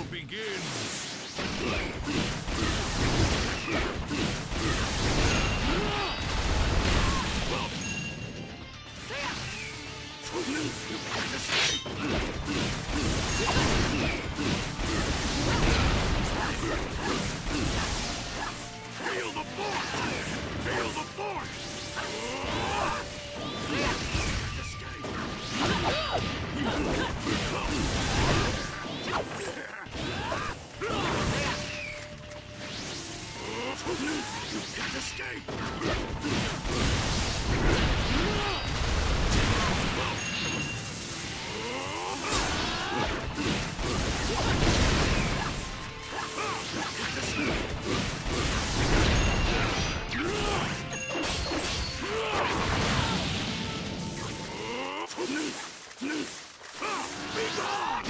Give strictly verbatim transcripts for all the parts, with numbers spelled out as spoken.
Battle begins! Feel the force! Feel the force! You can't escape! Be gone!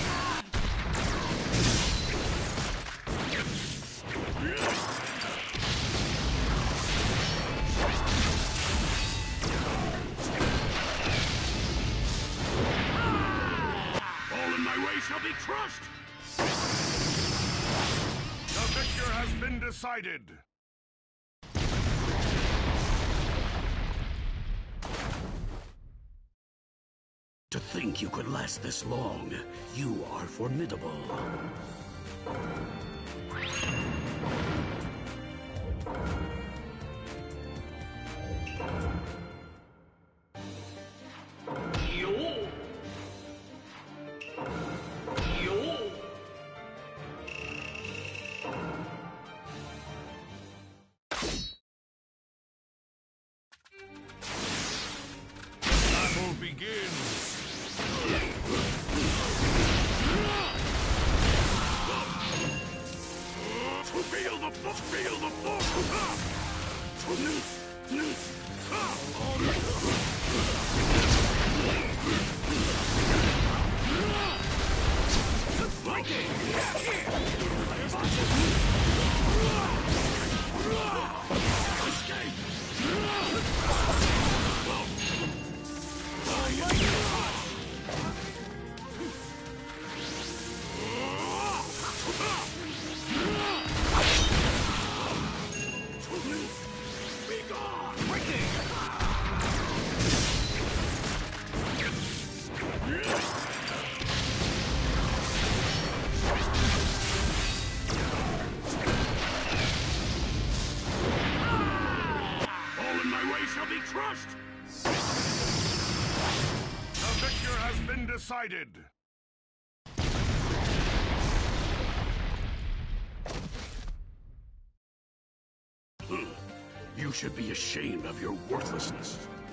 All in my way shall be crushed! The victor has been decided! To think you could last this long, you are formidable. Battle begins! Feel the force! Feel the force! Fighting! Escape! Shall be crushed! The victor has been decided! You should be ashamed of your worthlessness.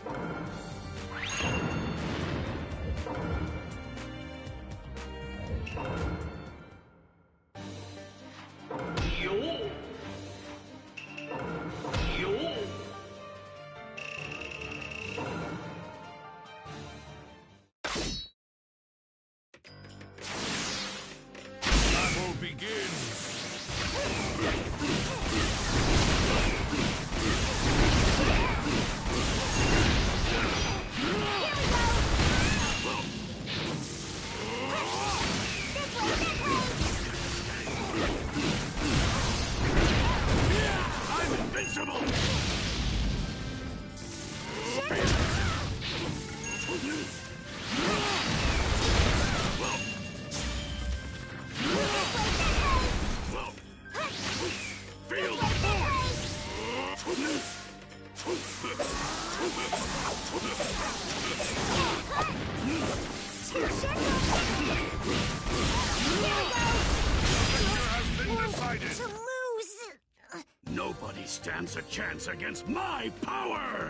Nobody stands a chance against my power!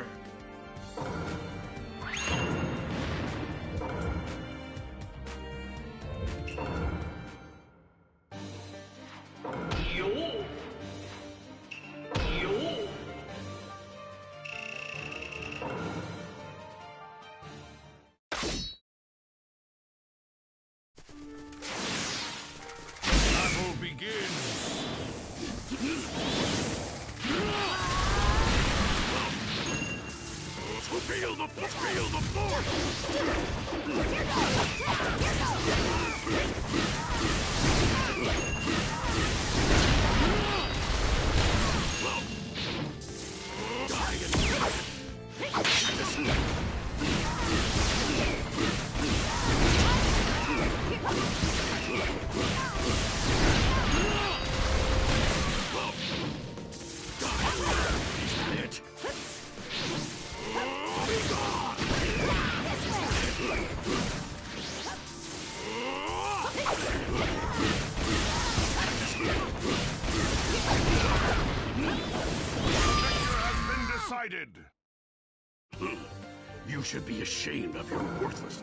Battle begins! Feel the force! Feel the force! Decided. You should be ashamed of your worthlessness.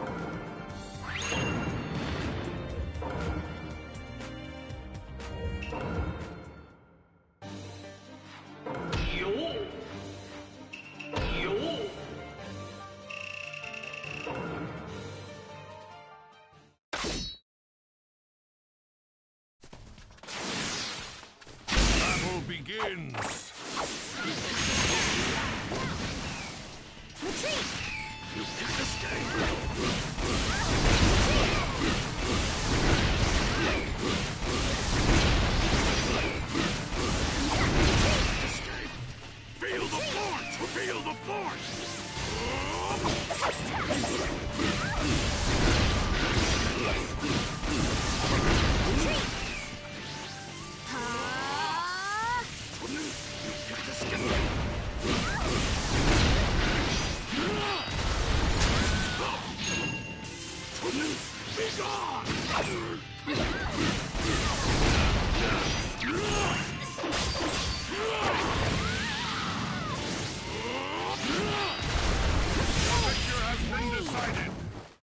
Battle begins. Retreat! You can't escape! Escape! Feel the force! Feel the force! Retreat! Ha! You can't escape! Be gone! Decided.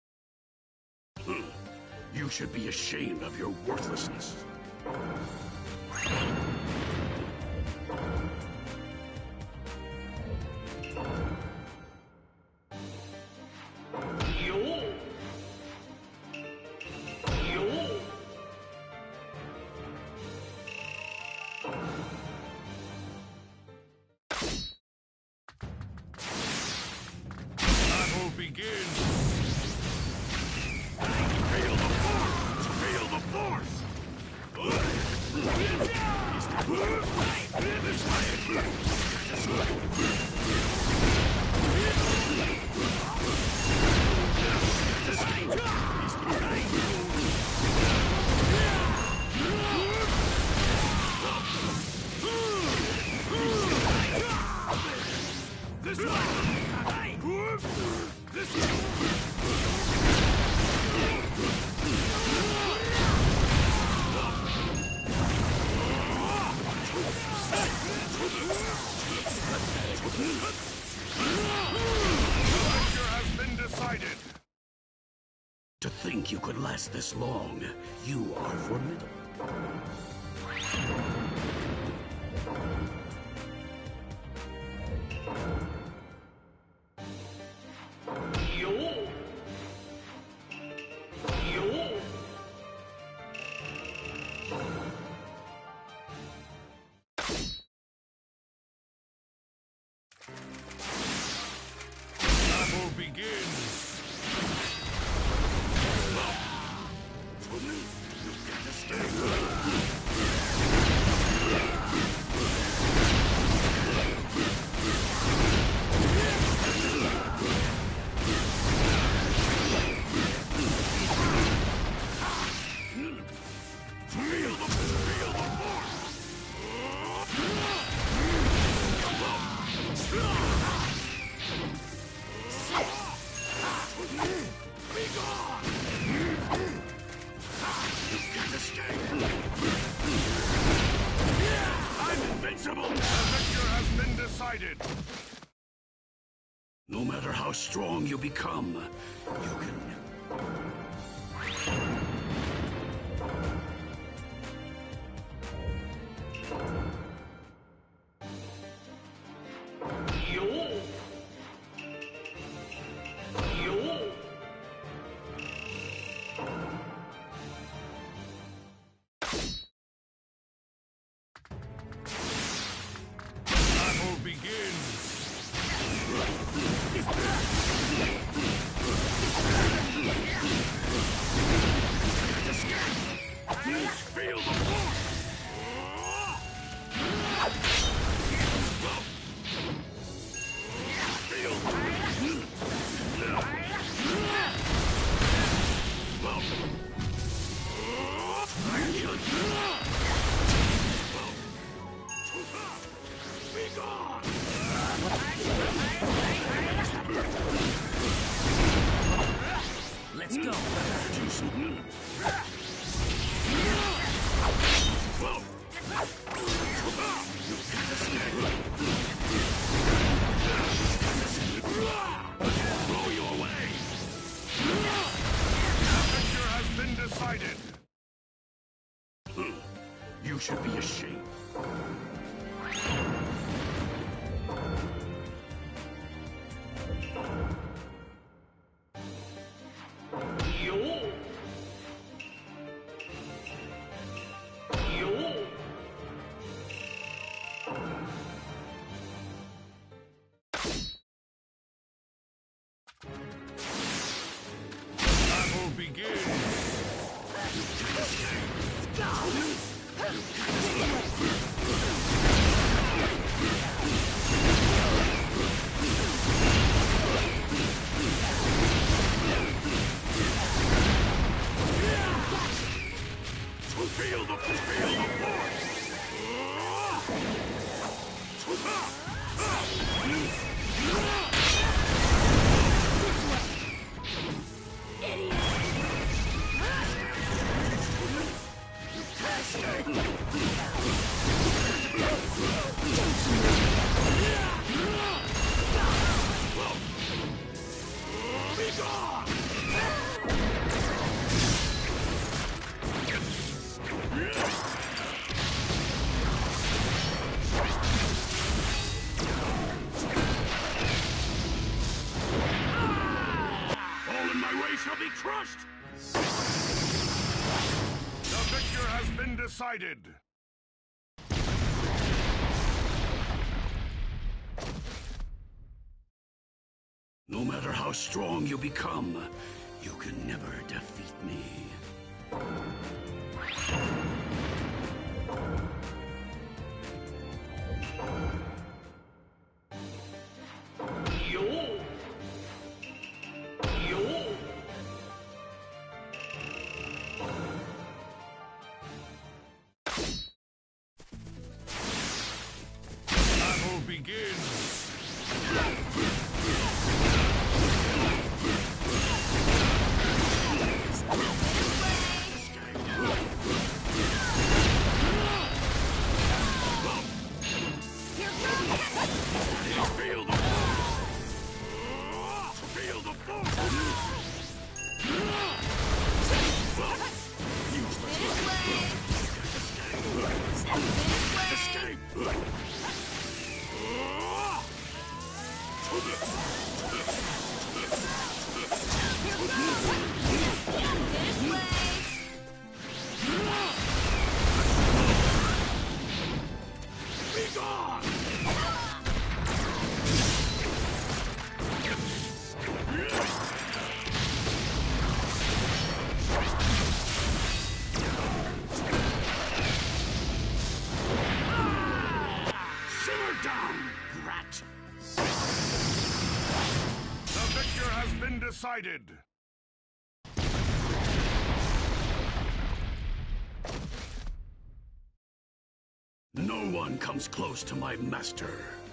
You should be ashamed of your worthlessness. Battle begins. Feel the force! Feel the force! This way! This way! This way! Has been decided. To think you could last this long, you are formidable. Battle begins. You can't escape. Feel the, feel the force. Be gone! You can't escape! I'm invincible! The victor has been decided! No matter how strong you become, you can... Battle begins! Feel the force! Feel the Be gone! Let's go! You should be ashamed. Battle begins! Feel the feel the force! Be gone! All in my way shall be crushed! The victor has been decided! No matter how strong you become, you can never defeat me. Battle begins! Feel the force! Feel the force! Escape! Be gone! Simmer down, rat! The victor has been decided! No one comes close to my master.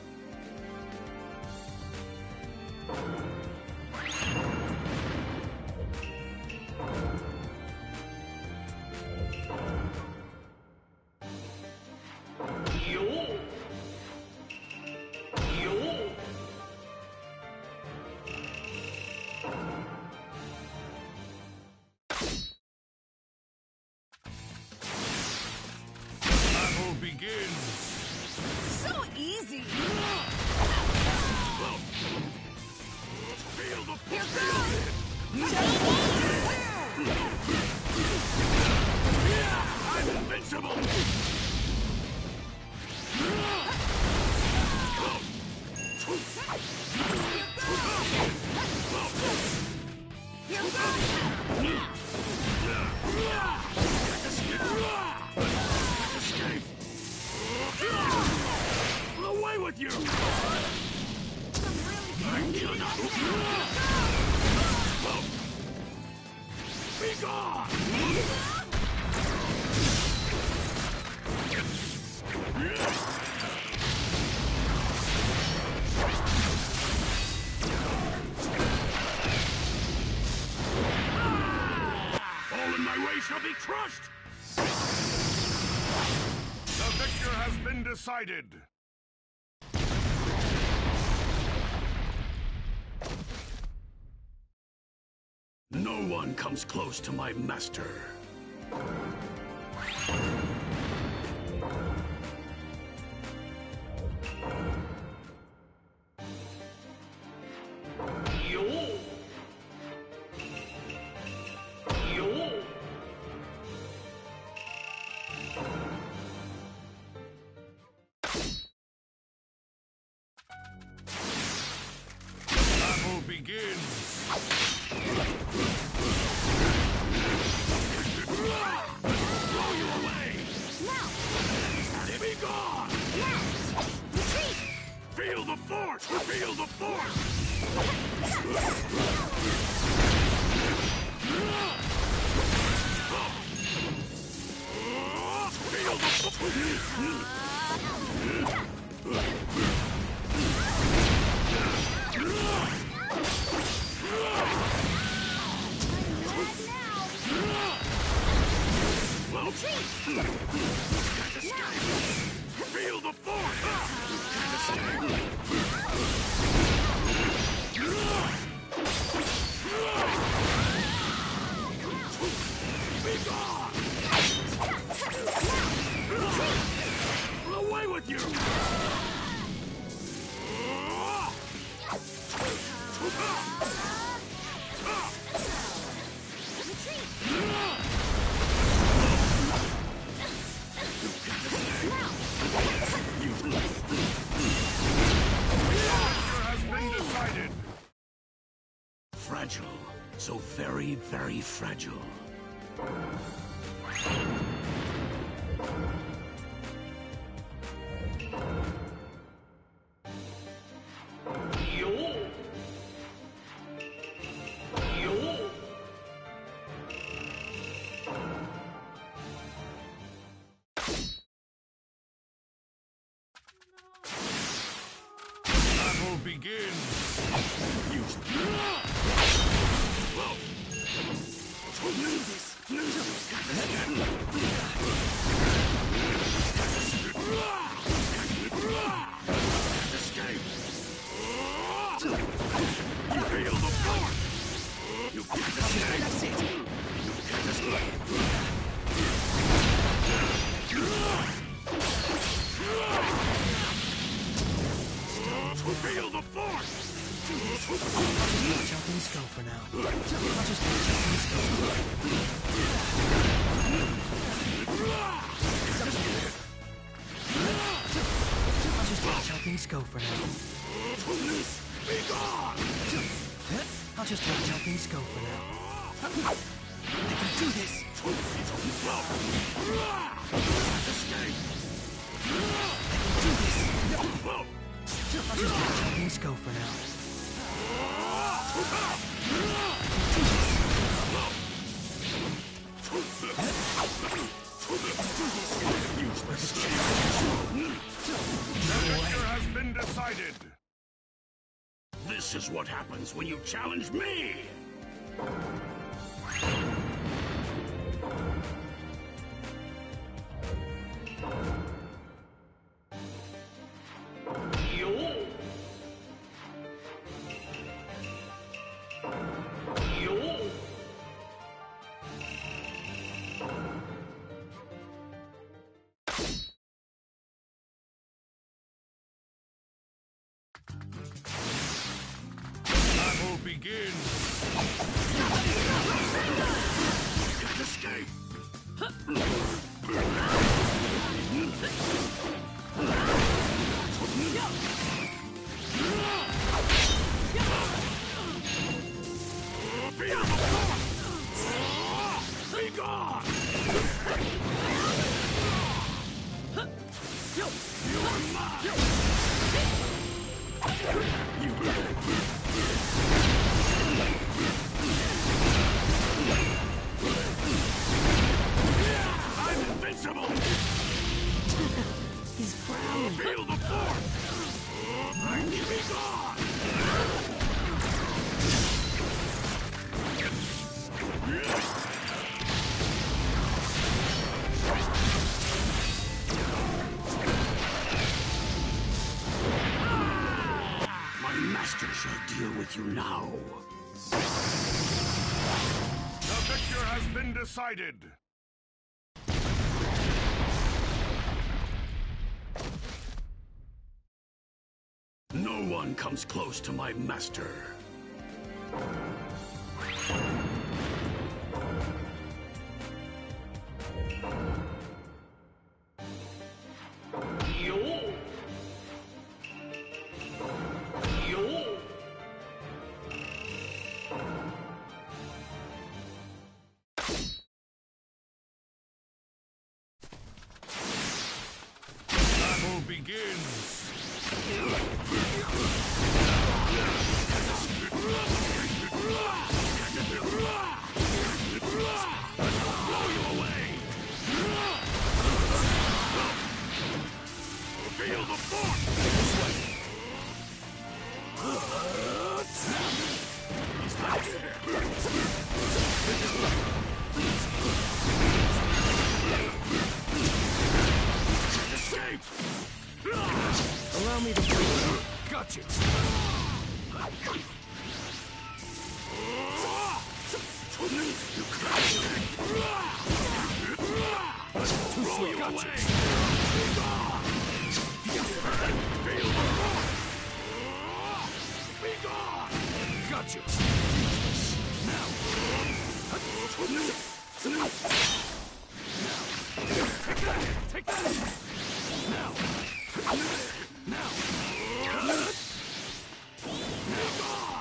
Battle begins! So easy! Feel the Here I'm invincible! Escape! Away with you! I cannot! Be gone! All in my way shall be crushed! The victor has been decided! No one comes close to my master. begins. Blow you away! Now! Be gone! Now! Retreat! Feel the force! Feel the force! Feel the Retreat! Feel the force! Be gone! Away with you! Fragile. So very, very fragile. Battle begins. Use Escape! You feel the force! You can't escape! That's it! You can't escape! Feel the force! I'll just jump and go for now. I'll just jump and go. I'll just jump and go for now. Be gone! I'll just jump and go for now. I can do this. Escape! I can do this. I'll just jump and go for now. The victor has been decided. This is what happens when you challenge me! Battle begins. Can't escape! Feel the force! Be gone! You're mine! You I'm invincible! He's proud. Feel the force! Be gone! My master shall deal with you now. The victor has been decided. No one comes close to my master. begins. Blow you away. Feel the force. He's back here. Escape! Allow me to breathe. Gotcha! Too slow. Gotcha! Be gone! Gotcha! Now! Take that! Take that! Now! Now! Be gone!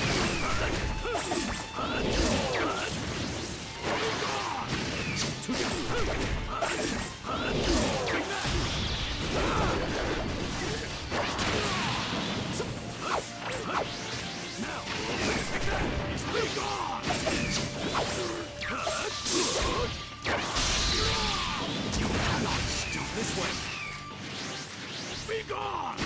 This way. Be gone!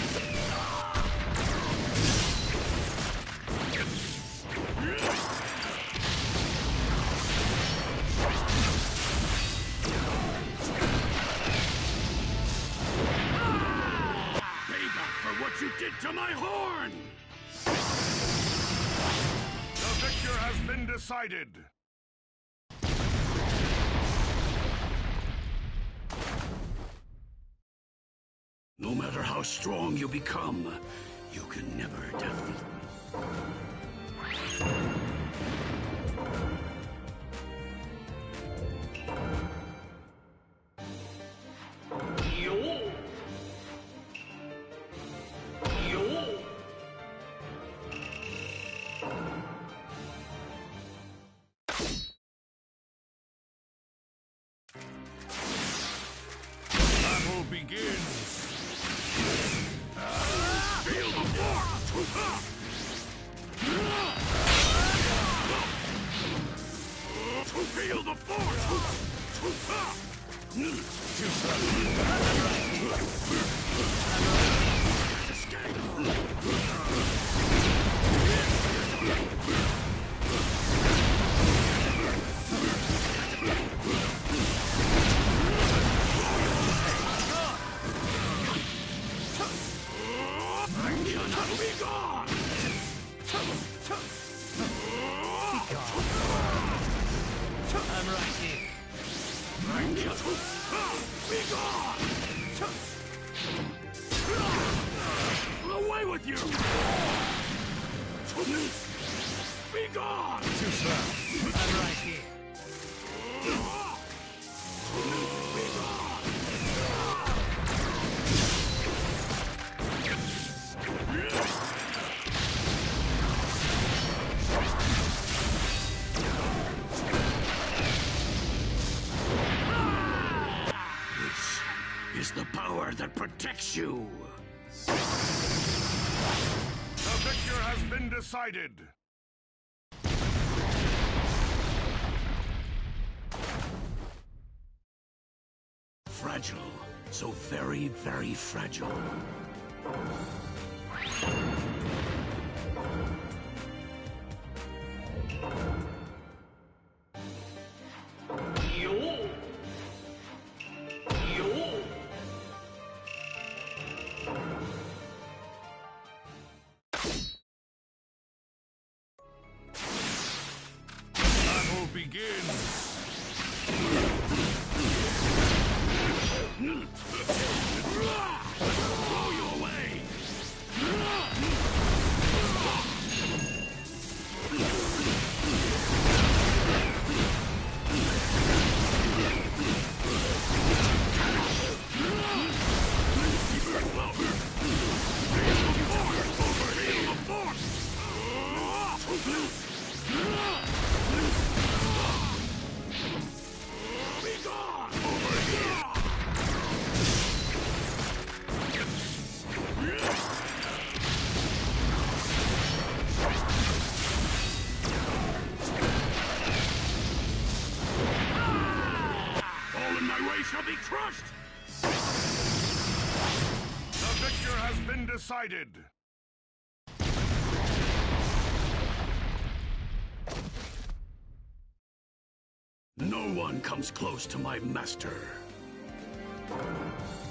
Payback for what you did to my horn! The victor has been decided. No matter how strong you become, you can never defeat me. Battle begins. Feel the force! Feel the force! Too slow. Escape! Be gone! I'm right here. Be gone! Away with you! Be gone! Too slow. I'm right here. Be gone! This is the power that protects you. The victor has been decided. Fragile. So very, very fragile. Battle begins. Blow you away! Be gone! Over here! my way shall be crushed! The victor has been decided! No one comes close to my master.